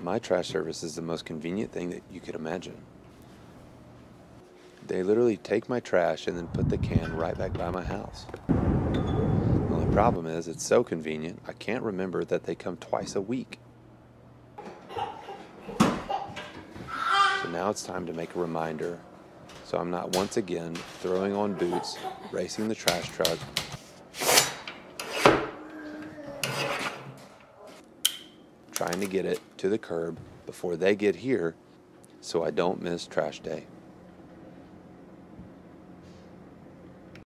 My trash service is the most convenient thing that you could imagine. They literally take my trash and then put the can right back by my house. The only problem is it's so convenient, I can't remember that they come twice a week. So now it's time to make a reminder, so I'm not once again throwing on boots, racing the trash truck, trying to get it to the curb before they get here so I don't miss trash day.